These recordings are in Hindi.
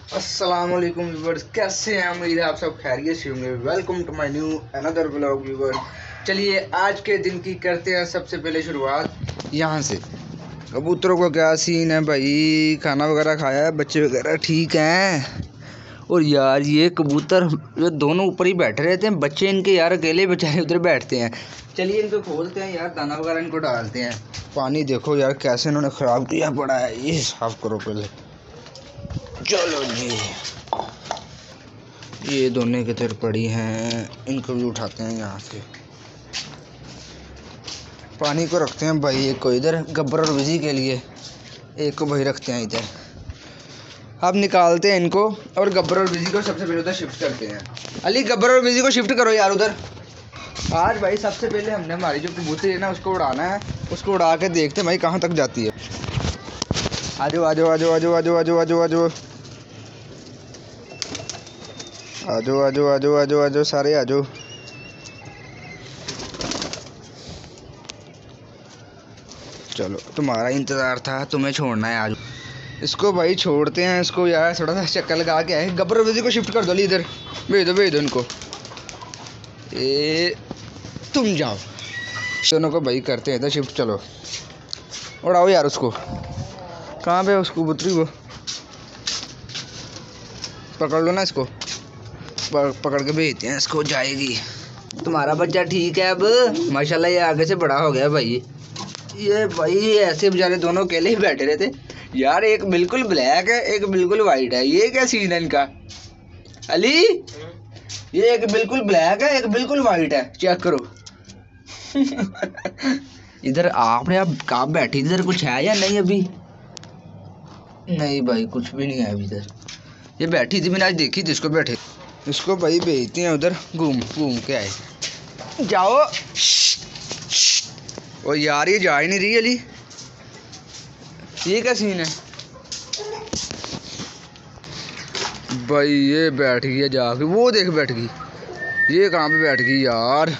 अस्सलाम वालेकुम व्यूवर्स, कैसे हैं? उम्मीद है आप सब खैरियत से होंगे। Welcome to my new another vlog viewers. चलिए आज के दिन की करते हैं सबसे पहले शुरुआत यहाँ से। कबूतरों का क्या सीन है भाई, खाना वगैरह खाया है, बच्चे वगैरह ठीक हैं। और यार ये कबूतर ये दोनों ऊपर ही बैठे रहते हैं, बच्चे इनके यार अकेले बेचारे उधर बैठते हैं। चलिए इनको खोलते हैं यार, दाना वगैरह इनको डालते हैं। पानी देखो यार कैसे इन्होंने ख़राब किया पड़ा है, ये साफ करो पहले। चलो जी, ये दोनों किधर पड़ी हैं, इनको भी उठाते हैं यहाँ से। पानी को रखते हैं भाई एक को इधर गब्बर और विजी के लिए, एक को भाई रखते हैं इधर। अब निकालते हैं इनको और गब्बर और विजी को सबसे पहले उधर शिफ्ट करते हैं। अली गब्बर और विजी को शिफ्ट करो यार उधर। आज भाई सबसे पहले हमने हमारी जो कबूतरी है ना उसको उड़ाना है, उसको उड़ा के देखते हैं भाई कहाँ तक जाती है। आजो आजो आजो आजो आजो आजो आजो आजो आजो आजो आजो आजो आजो सारे आजो। चलो तुम्हारा इंतज़ार था, तुम्हें छोड़ना है आज। इसको भाई छोड़ते हैं इसको यार, थोड़ा सा चक्कर लगा के आए। गब्बर विजी को शिफ्ट कर दो, इधर भेज दो इनको। ए तुम जाओ, दोनों को भाई करते हैं इधर शिफ्ट। चलो उड़ाओ यार उसको। कहाँ पे उसको कबूतरी को पकड़ लो ना, इसको पकड़ के भेजते हैं, इसको जाएगी। तुम्हारा बच्चा ठीक है अब माशाल्लाह, ये आगे से बड़ा हो गया भाई। ये भाई ऐसे बेचारे दोनों अकेले ही बैठे रहते यार, एक बिल्कुल ब्लैक है एक बिल्कुल वाइट है। ये क्या सीन है इनका अली? ये एक बिल्कुल ब्लैक है एक बिल्कुल वाइट है, चेक करो। इधर आपने अब कहाँ बैठी, इधर कुछ है या नहीं? अभी नहीं भाई कुछ भी नहीं है अभी इधर। ये बैठी थी, मैंने आज देखी थी इसको बैठे। इसको भाई भेजते हैं उधर, घूम के आए। जाओ। और यार ये जा ही नहीं रही अली, ये क्या सीन है भाई? ये बैठ गई है जाके, वो देख बैठ गई। ये कहाँ पे बैठ गई यार?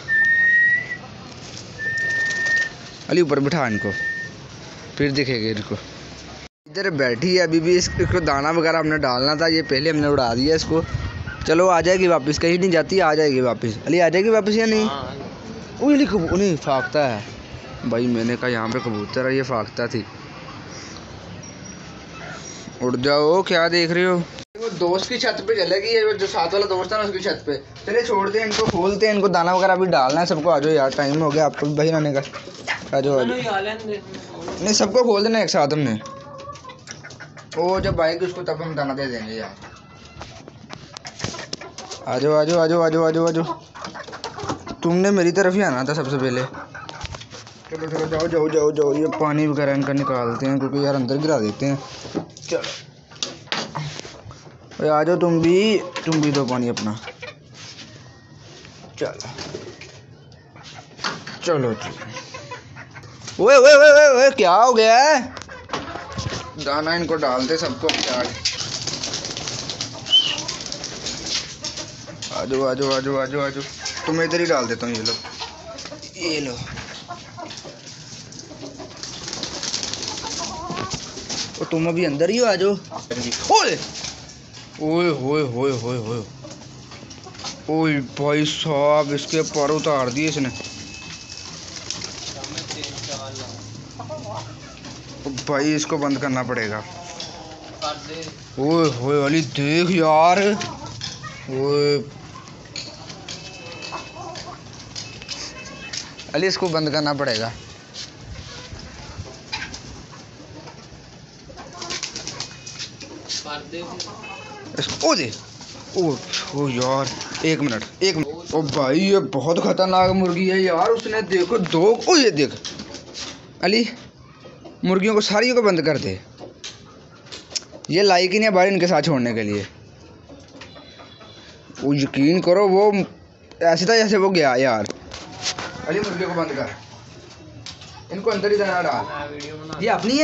अली ऊपर बिठा इनको, फिर दिखेगा इनको। इधर बैठी है अभी भी, इसको दाना वगैरह हमने डालना था, ये पहले हमने उड़ा दिया इसको। चलो आ जाएगी वापस, कहीं नहीं जाती, आ जाएगी वापस। अली आ जाएगी वापस या नहीं? वो अली नहीं फाकता है भाई, मैंने कहा यहाँ पे कबूतर है, ये फाकता थी। उड़ जाओ, क्या देख रहे हो? वो दोस्त की छत पे चलेगी, ये जो साथ वाला दोस्त है ना उसकी छत पे। चलिए छोड़ते हैं इनको, खोलते हैं इनको, दाना वगैरह भी डालना है सबको। आ जाओ यार, टाइम हो गया आपको भी भाई आने का। आ जाओ नहीं, सबको खोल देना एक साथ हमने। वो जब आएगी उसको तब हम दाना दे देंगे यार। आ जाओ आ जाओ आ जाओ आ जाओ आ जाओ आ जाओ। तुमने मेरी तरफ ही आना था सबसे पहले। चलो चलो जाओ जाओ जाओ जाओ। ये पानी वगैरह इनका निकालते हैं क्योंकि यार अंदर गिरा देते हैं। चलो आ जाओ, तुम भी दो पानी अपना। चलो चलो ओए ओए ओए ओए क्या हो गया है? दाना इनको डालते सबको। आजो आजो आजो आजो आजो, तुम्हें इधर ही डाल देता हूँ। ये लो और तुम अभी अंदर ही हो, आजो। ओए ओए होए होए होए होए ओए भाई साहब, इसके पर उतार दिए इसने भाई, इसको बंद करना पड़ेगा। ओए होए अली देख यार, ओए अली इसको बंद करना पड़ेगा। ओ दे ओ यार, एक मिनट। ओ भाई ये बहुत खतरनाक मुर्गी है यार, उसने देखो दो। ओ ये देख अली, मुर्गियों को सारियों को बंद कर दे। ये लायक ही नहीं है बाहर इनके साथ छोड़ने के लिए। वो यकीन करो वो ऐसे था जैसे वो गया यार। अली मुर्गियों को बंद कर, इनको अंदर ही दाना डाल। ये अपनी है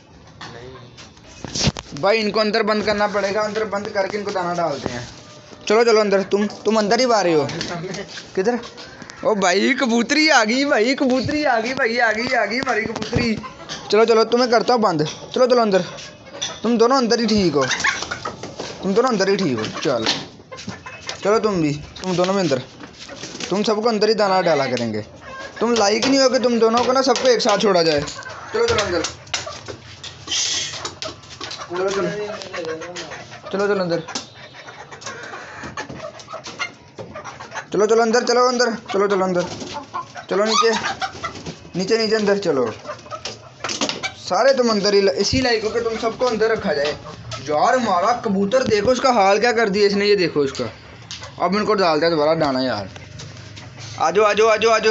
भाई, इनको अंदर बंद करना पड़ेगा। अंदर बंद करके इनको दाना डालते हैं। चलो चलो अंदर, तुम अंदर ही आ रहे हो किधर? ओ भाई कबूतरी आ गई भाई, कबूतरी आ गई भाई, आ गई हमारी कबूतरी। चलो चलो तुम्हें करता हूँ बंद। चलो चलो अंदर, तुम दोनों अंदर ही ठीक हो। तुम दोनों अंदर ही ठीक हो। चलो चलो तुम भी, तुम दोनों में अंदर, तुम सबको अंदर ही दाना डाला करेंगे। तुम लाइक ही नहीं हो कि तुम दोनों को ना सबको एक साथ छोड़ा जाए। चलो चलो अंदर, चलो चलो चलो चलो अंदर, चलो चलो अंदर, चलो अंदर, चलो चलो अंदर, चलो नीचे नीचे नीचे अंदर चलो सारे तुम अंदर ही। इसी लाइक हो कि तुम सबको अंदर रखा जाए। यार हमारा कबूतर देखो उसका हाल क्या कर दिया इसने, ये देखो इसका। अब इनको डालते हैं दोबारा दाना यार। आजो आजो आजो आजो,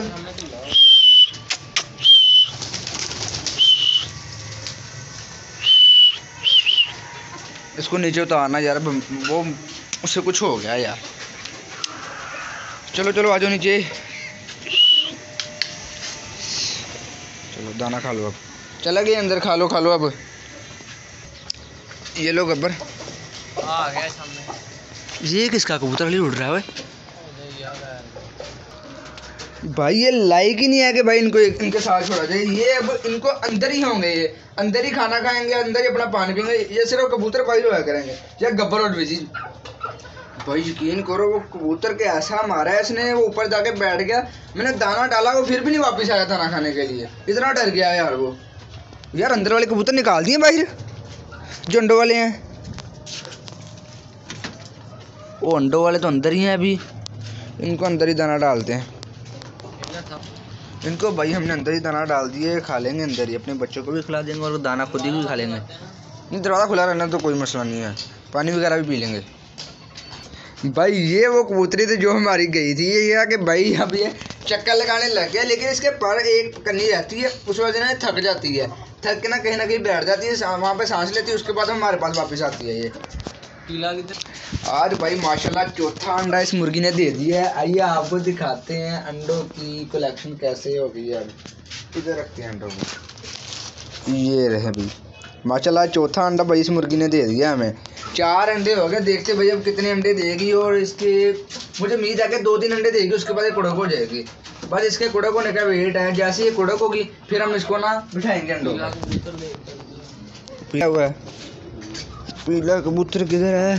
इसको नीचे उतारना यार, वो उससे कुछ हो गया यार। चलो चलो आजो नीचे, चलो दाना खा लो अब। चला गया अंदर, खा लो अब। ये लो गब्बर आ गया सामने। ये किसका कबूतर उड़ रहा है भाई? ये लाइक ही नहीं है कि भाई इनको इनके साथ छोड़ा जाए। ये अब इनको अंदर ही होंगे, ये अंदर ही खाना खाएंगे, अंदर ही अपना पानी पीएंगे। ये सिर्फ कबूतर पाई होया करेंगे या गब्बर और विजी। भाई यकीन करो वो कबूतर के ऐसा मारा है इसने, वो ऊपर जाके बैठ गया। मैंने दाना डाला, वो फिर भी नहीं वापस आया दाना खाने के लिए, इतना डर गया यार वो। यार अंदर वाले कबूतर निकाल दिए बाहर, जो अंडों वाले हैं। वो अंडों वाले तो अंदर ही हैं अभी, इनको अंदर ही दाना डालते हैं। इनको भाई हमने अंदर ही दाना डाल दिए, खा लेंगे अंदर ही, अपने बच्चों को भी खिला देंगे और दाना खुद ही भी खा लेंगे। नहीं दरवाज़ा खुला रहना तो कोई मसला नहीं है, पानी वगैरह भी पी लेंगे। भाई ये वो कबूतरी थी जो हमारी गई थी। ये है कि भाई अब ये चक्कर लगाने लग गया, लेकिन इसके पर एक कन्नी रहती है, उस वजह से थक जाती है, थक के ना कहीं बैठ जाती है, वहाँ पे सांस लेती है, उसके बाद हमारे पास वापस आती है। ये आज भाई माशाल्लाह चौथा अंडा इस मुर्गी ने दे दिया है। आइए आपको दिखाते हैं अंडों की कलेक्शन कैसे होगी। अब इधर रखते हैं अंडों को, ये रहे भाई माशाल्लाह चौथा अंडा भाई इस मुर्गी ने दे दिया हमें। 4 अंडे हो गए, देखते भाई अब कितने अंडे देगी। और इसके मुझे उम्मीद है कि 2-3 अंडे देगी, उसके बाद ये कुड़क हो जाएगी। बस इसके कुड़क होने का वेट है, जैसे ये कुड़क होगी फिर हम इसको ना बिठाएंगे अंडों का। पीला हुआ है, पीला कबूतर किधर है?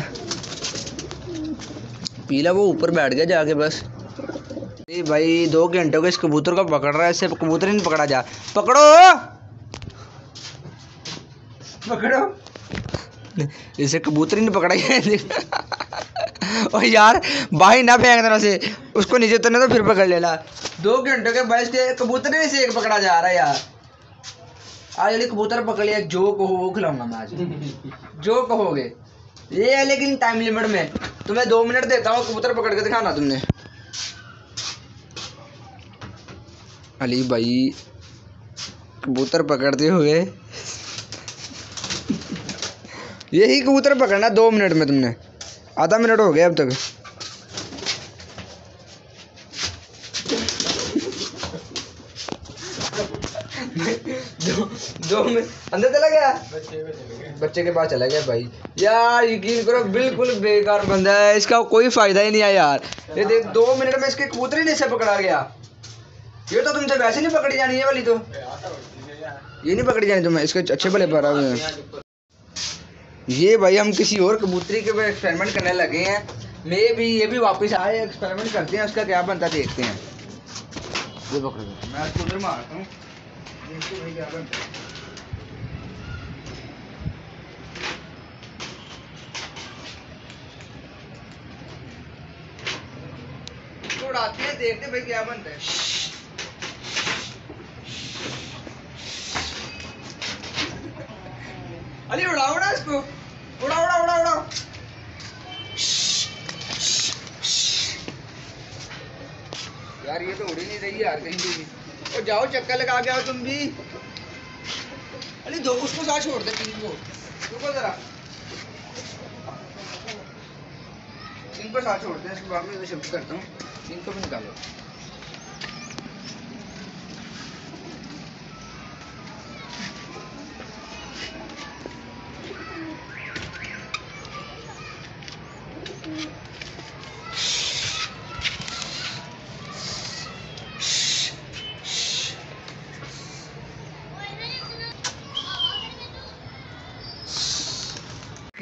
पीला वो ऊपर बैठ गया जाके बस। ये भाई 2 घंटे को इस कबूतर को पकड़ रहा है, इससे कबूतर ही नहीं पकड़ा जा। पकड़ो पकड़ो, इसे कबूतर ही नहीं पकड़ा गया। और यार भाई ना फेंक देना से, उसको नीचे उतरने तो फिर पकड़ लेना। 2 घंटे के बाद के कबूतर ही से एक पकड़ा जा रहा है यार। आज वाली कबूतर पकड़ लिया, जो कहो वो खिलाऊंगा मैं आज, जो कहोगे। ये है लेकिन टाइम लिमिट में, तुम्हें 2 मिनट देता हूँ, कबूतर पकड़ के दिखाना तुमने। अली भाई कबूतर पकड़ते हुए यही कबूतर पकड़ना 2 मिनट में, तुमने आधा मिनट हो गया अब तक। दो में अंदर चला गया, बच्चे के पास चला गया भाई। यार यकीन करो बिल्कुल बेकार बंदा है, इसका कोई फायदा ही नहीं है यार। ये देख 2 मिनट में इसके कबूतर ही नहीं से पकड़ा गया। ये तो तुमसे वैसे नहीं पकड़ी जानी है वाली, तो ये नहीं पकड़ी जानी तुम्हें, इसके अच्छे भले पर हुए। ये भाई हम किसी और कबूतरी के एक्सपेरिमेंट करने लगे हैं। ये भी वापस आए, एक्सपेरिमेंट करते हैं, उसका क्या बनता देखते हैं। ये पकड़ मैं इसको उधर मारता हूँ, देखते भाई क्या बनता है। उड़ाते हैं, देखते भाई क्या बनता है। अली उड़ाओ ना इसको, उड़ा उड़ा उड़ा उड़ा। यार ये तो उड़ ही नहीं रही यार कहीं भी। तो जाओ चक्कर लगा के आओ तुम भी। अली दो उसको साथ छोड़ दे, इनको रुको जरा, इनको साथ छोड़ दे, इसके बाद में शिफ्ट करता हूँ, इनको भी निकालो।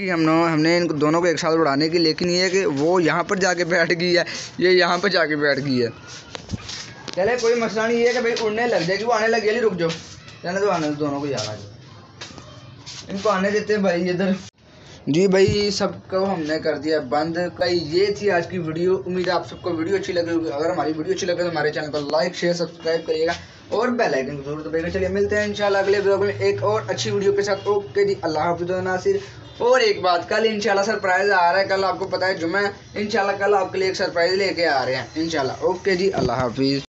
की हमने इन दोनों को एक साथ उड़ाने की, लेकिन ये कि वो यहाँ पर जाके बैठ गई है, ये यहाँ पर जाके बैठ गई है। चले कोई मसला नहीं, ये कि भाई उड़ने लग जाएगी, वो आने लग गई, रुक जाओ, चलने दो, आने दो दोनों को, यार इनको आने देते हैं भाई इधर। जी भाई सबको हमने कर दिया बंद। भाई ये थी आज की वीडियो, उम्मीद है आप सबको वीडियो अच्छी लगी होगी। अगर हमारी वीडियो अच्छी लगे तो हमारे चैनल को लाइक शेयर सब्सक्राइब करिएगा और बेल आइकन को जरूर दबाइएगा। चलिए मिलते हैं इंशाल्लाह अगले वीडियो में एक और अच्छी वीडियो के साथ। ओके जी, अल्लाह हाफिज़ नासिर। और एक बात, कल इंशाल्लाह सरप्राइज आ रहा है, कल आपको पता है जुम्मा है, इंशाल्लाह कल आपके लिए एक सरप्राइज लेके आ रहे हैं इंशाल्लाह। ओके जी, अल्लाह हाफिज़।